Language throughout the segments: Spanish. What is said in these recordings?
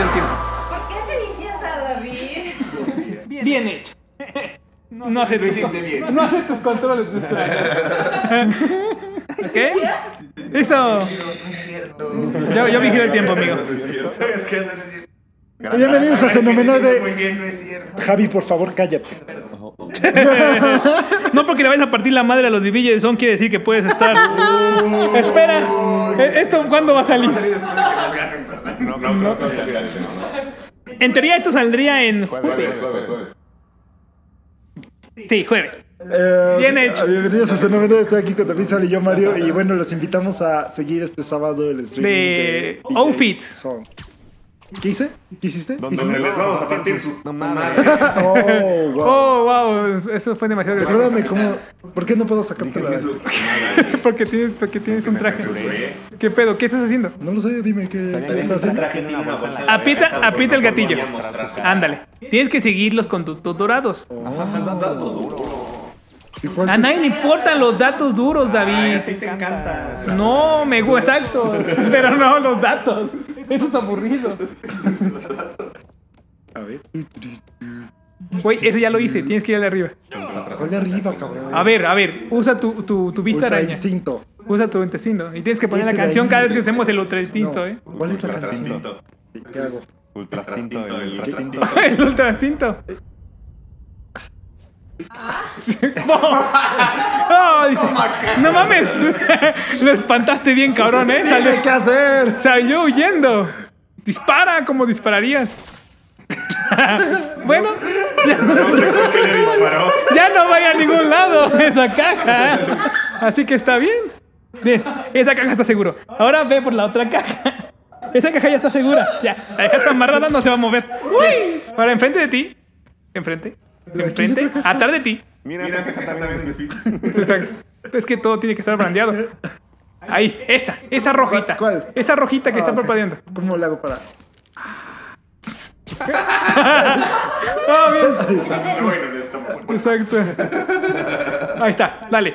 el tiempo. ¿Por qué acaricias a David? Bien hecho. No haces Lo hiciste bien. No haces tus controles de extraños. ¿Ok? Eso. No es cierto. Yo vigilo el tiempo, amigo. Es que eso no es cierto. Bienvenidos a Xenomenoide. Muy bien, no es cierto. Javi, por favor, cállate. No porque le vayas a partir la madre a los divillos son quiere decir que puedes estar. Espera. ¿Esto cuándo va a salir? Salí después de que nos ganen, ¿verdad? No. En teoría esto saldría en jueves. Jueves. Sí, jueves. Bien hecho. Bienvenidos a Xenomenoide. Estoy aquí con David Sal y yo, Mario. Y bueno, los invitamos a seguir este sábado el streaming De DJ Outfits. Song. ¿Qué hice? ¿Qué hiciste? Donde les vamos a partir su madre. Oh, wow. Oh, wow, eso fue demasiado gracioso. Recuérdame cómo. ¿Por qué no puedo sacarte la.? Porque tienes un traje. ¿Qué pedo? ¿Qué estás haciendo? No lo sé, dime qué estás haciendo. Aprieta el gatillo. Ándale. Tienes que seguirlos con tus dorados. ¿Y cuál A nadie le importan los datos duros, David. Sí te encanta. No, me gusta, exacto. Pero no los datos. Eso es aburrido. A ver. Güey, ese ya lo hice. Tienes que ir al de arriba. ¿Cuál de arriba, cabrón? A ver. Usa tu vista Ultra araña. instinto. Usa tu intestino. Y tienes que poner la Ese de canción ahí. cada vez que usemos el ultra instinto, No. ¿Cuál es la canción? ¿Qué hago? Ultrastinto. El ultra instinto. No, dice, no mames. Lo espantaste bien, cabrón, ¿eh? Dime qué hacer. Salió huyendo. Dispara como dispararías. Bueno, ya no vaya a ningún lado esa caja. Así que está bien. Bien, esa caja está seguro. Ahora ve por la otra caja. Esa caja ya está segura. Ya, la dejaste amarrada, no se va a mover. Bien. Ahora enfrente de ti. Enfrente. Atrás de ti. Mira, esa caja también es difícil. Exacto. Es que todo tiene que estar brandeado. Ahí, esa rojita. ¿Cuál? Esa rojita que está ok. parpadeando. ¿Cómo le hago para.? Oh, bien. Bueno, ya estamos. Exacto. Ahí está, dale.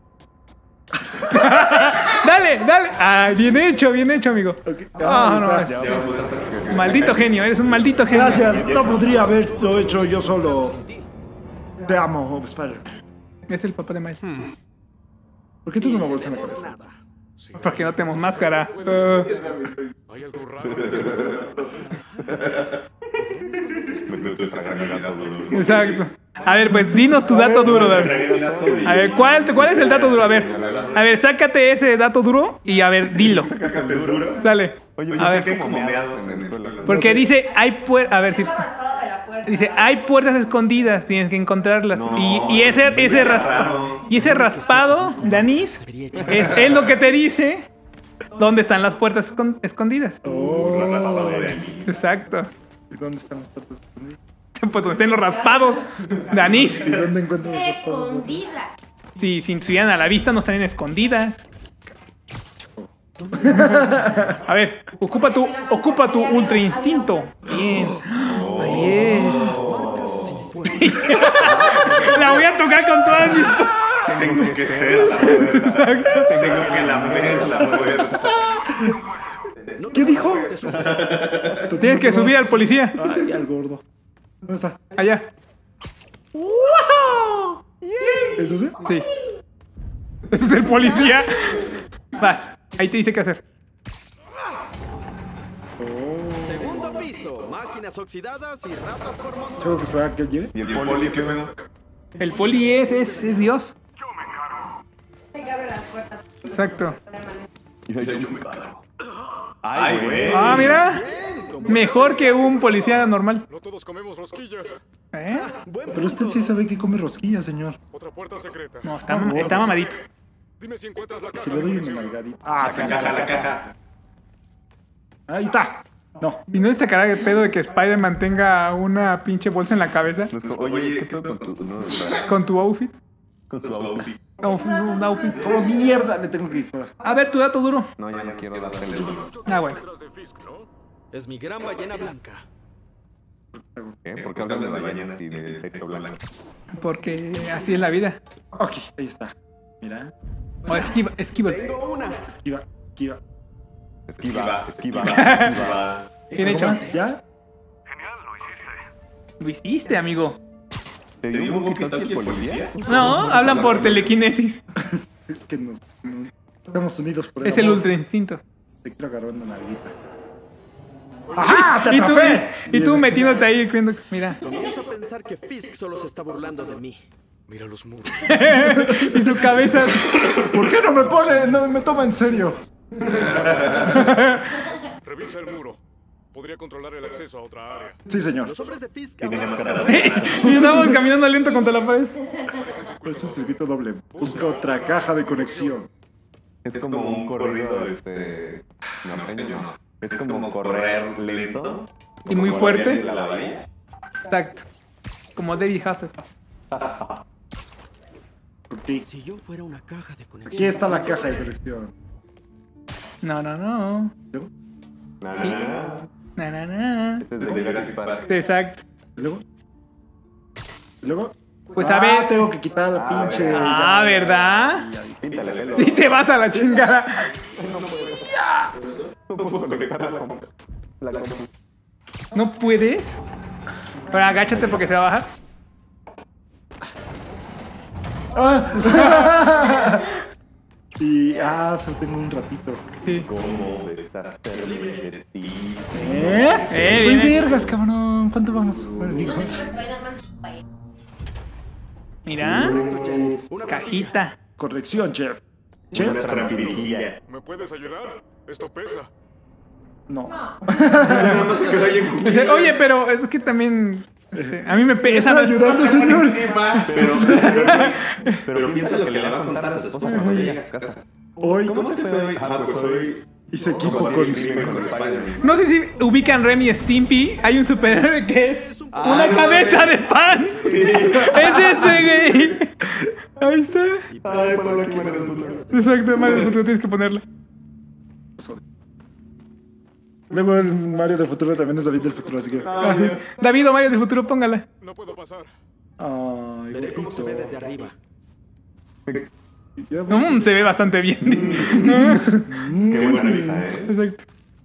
Dale. Ah, bien hecho, amigo. Ah, no, Ahí está. maldito genio, eres un maldito genio. Gracias. No podría haberlo hecho yo solo. Te amo, Spider. Es el papá de Miles. ¿Por qué tengo una bolsa en la cabeza? Porque no tenemos máscara. Hay algo raro. Exacto. A ver, pues dinos tu dato duro, David. A ver, ¿cuál es el dato duro? A ver, sácate ese dato duro y a ver, dilo. Dale. A ver, como meados en el suelo. porque dice, hay puertas. A ver si. Tengo raspado de la puerta. Dice, hay puertas escondidas, tienes que encontrarlas. Y ese raspado de anís es lo que te dice dónde están las puertas escondidas. Exacto. ¿Y dónde están las puertas escondidas? Pues donde estén los raspados de anís. ¿Y dónde encuentro las cosas? Escondida. Si estuvieran a la vista, no estarían escondidas. A ver, ocupa tu ultra instinto. Bien. Bien. La voy a tocar con todas mis. Tengo que ser la puerta. Tengo que lamer la puerta. ¿Qué dijo? Tienes que subir al policía. Ay, al gordo. ¿Dónde está? Allá. ¿Es ese? Sí. Ese es el policía. Vas. Ahí te dice qué hacer. Segundo piso, máquinas oxidadas y ratas por montón. Tengo que esperar a que él llegue. ¿Y el poli qué pedo? El poli es Dios. Se que abre las puertas. Exacto. Ay, güey. Ah, mira. Mejor que un policía normal. No todos comemos rosquillas. ¿Eh? Pero usted sí sabe que come rosquillas, señor. Otra puerta secreta. No, está mamadito. Dime si encuentras la caja. Si le doy de una munición. nalgadita. Ah, sí. La caja. Ahí está. No. ¿Y no es esta cara de pedo de que Spider-Man tenga una pinche bolsa en la cabeza Oye, ¿qué pedo con tu... No, con tu outfit? con tu outfit? Un outfit. ¡Oh, mierda! Le tengo que disparar. A ver, tu dato duro. No, ya no quiero darte el... Ah, bueno. Detrás de Fisk, ¿no? Es mi gran ballena blanca. ¿Qué? ¿Por qué hablan de ballenas y de techo blanco? Porque así es la vida. Ok, ahí está. Mira. O esquiva. Tengo una. Esquiva, esquiva. Esquiva. Bien hecho. ¿Ya? Lo hiciste, amigo. ¿Te dio un poquito aquí el policía? No, hablan por telequinesis. Es que nos estamos unidos por Es el amor. ultra instinto. Te quiero agarrar una nalguita. ¡Ajá! ¡Te Y tú, atrapé! y tú metiéndote ahí, viendo, mira. Comienzo a pensar que Fisk solo se está burlando de mí. Mira los muros. Y su cabeza. ¿Por qué no me pone? No me toma en serio. Revisa el muro. Podría controlar el acceso a otra área. Sí, señor. Los hombres de Fisk Tiene ahora máscara de... Y estamos caminando lento contra la pared. Es un circuito doble. Busca otra caja de conexión. Es como un corrido, no. Es como correr lento. Y muy como fuerte. de la bahía. Exacto. Como David Hasselhoff. Ok. Si yo fuera una caja de conexión. Aquí está la caja de conexión. No. No. Na. Este es de Jurassic Park. Exacto. ¿Y luego? ¿Y luego? Pues a ver. tengo que quitar la pinche. Ah, ¿verdad? Píntale pelo. Y te vas a la chingada. No puedo conectar la compu. ¿No puedes? Ahora agáchate porque se va a bajar. Y. Solo tengo un ratito. Sí. ¿Cómo deshacerme de ti? Soy viene. vergas, cabrón. ¿Cuánto vamos? Bueno, digo. Mira. Una Cajita. Corrección, chef. Una trampirilla. ¿Me puedes ayudar? Esto pesa. No. Oye, pero es que también. A mí me pesa. ¿Está ayudando, señor? Pero piensa lo que le va a contar a su esposa cuando llegue a su casa. Hoy ¿Cómo te fue hoy? Pues hoy... hice equipo combatí el con. crimen con Spider-Man. No sé si ubican Remy y Stimpy. Hay un superhéroe que es una cabeza de pan. Es ese, güey. Ahí está. Ay, ponlo aquí, Mario del futuro. Exacto, Mario del futuro tienes que ponerla. Luego el Mario del futuro también es David del futuro, así que. David o Mario del futuro, póngala. No puedo pasar. Ay, Veré cómo se ve bonito. desde arriba. Ya voy. Se ve bastante bien. Qué buena vista, Exacto.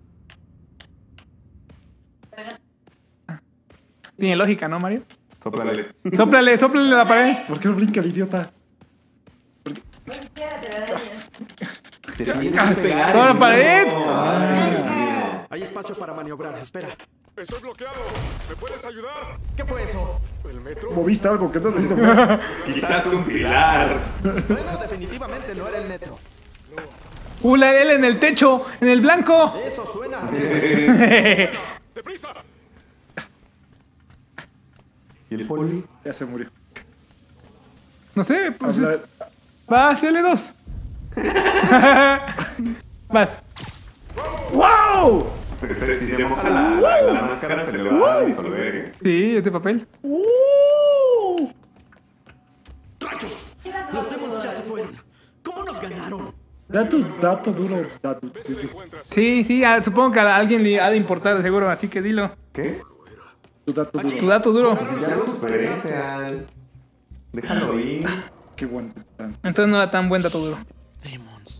Tiene lógica, ¿no, Mario? Sóplale. Sóplale la pared. ¿Por qué no brinca el idiota? Quédate, araña. Te tienes que pegar. ¡Toda la pared! Hay espacio para maniobrar. Espera. Estoy bloqueado. ¿Me puedes ayudar? ¿Qué fue eso? ¿El metro? ¿Moviste algo que no se hizo mover? Quitaste un pilar. Bueno, definitivamente no era el metro. La L en el techo, en el blanco. Eso suena. ¡Deprisa! ¿Y el poli? Ya se murió. No sé, pues. Habla- Vas, L2. Vas. ¡Wow! Si se moja la máscara, se le va a disolver, ¿eh? Sí, este papel. ¡Rayos! Los demons ya se fueron. ¿Cómo nos ganaron? Da tu dato duro. Dato. Sí, supongo que a alguien le ha de importar, seguro, así que dilo. ¿Qué? Tu dato Tu duro. dato duro. Ya lo superé, Sean. Déjalo ir. Qué buen. Entonces no era tan buen dato duro. Demons.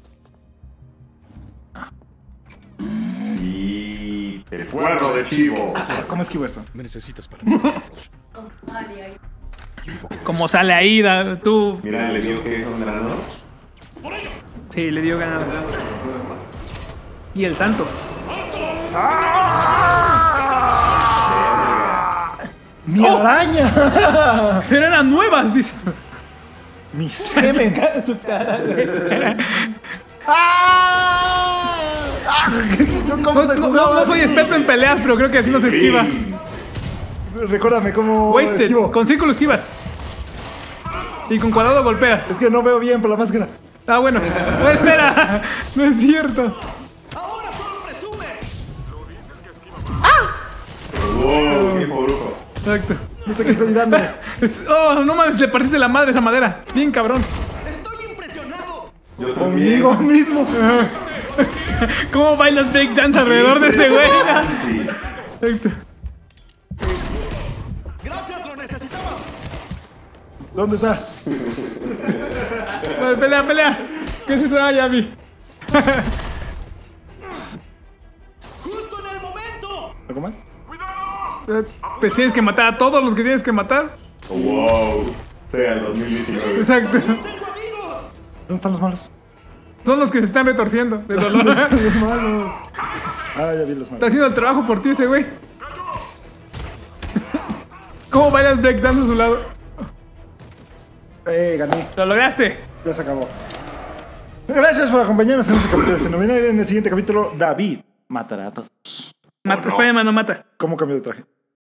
Y... el cuerno de chivo. ¿Cómo esquivo eso? Me necesitas para matarlos. Como sale ahí, tú. Mira, le digo que son granados. Sí, le dio ganada. Y el santo. ¡Mi araña! Pero eran nuevas, dice. ¡Mi semen! Su cara, güey. ¿Cómo se No jugaba? soy experto en peleas, pero creo que así no se esquiva. Recuérdame cómo Wasted, esquivo. con círculo esquivas. Y con cuadrado golpeas. Es que no veo bien por la máscara. Ah, bueno. No, espera. No es cierto. ¡Ahora solo presumes! ¡Wow! ¡Qué brujo! Exacto. No sé qué estoy dando. Oh, no mames, le partiste la madre esa madera. Bien cabrón. ¡Estoy impresionado! Yo también. Conmigo mismo. ¿Cómo bailas breakdance alrededor de este güey? Exacto. ¡Gracias, lo necesitaba! ¿Dónde está? Vale, pelea. ¿Qué es eso? Ah, ya vi. ¡Justo en el momento! ¿Algo más? Pues tienes que matar a todos los que tienes que matar. Wow. Sea el 2019. Exacto. ¿Dónde están los malos? Son los que se están retorciendo de dolor. Los malos. Ah, ya vi los Está malos. haciendo el trabajo por ti ese güey. ¿Cómo bailas breakdance a su lado? Gané. Lo lograste. Ya se acabó. Gracias por acompañarnos en este capítulo de Xenoblade. En el siguiente capítulo, David matará a todos. Mata, Spider-Man no mata. ¿Cómo cambió de traje?